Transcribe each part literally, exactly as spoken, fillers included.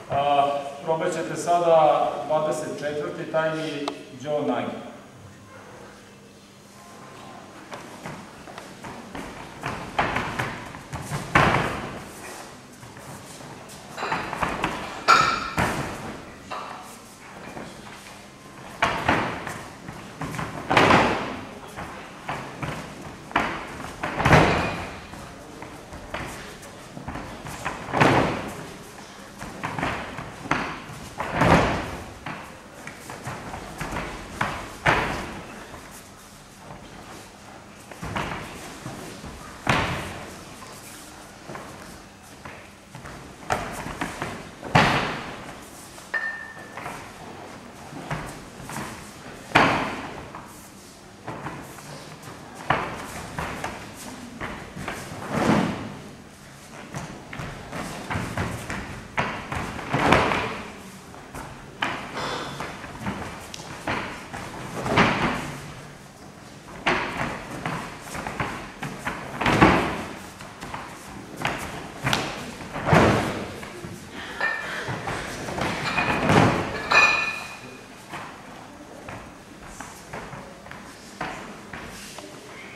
Probat ćete sada dvadeset četvrti tajni Joe Nagy.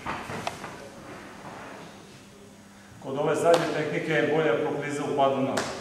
Kod ove zadnje tehnike je bolja prokliza u padu nogu.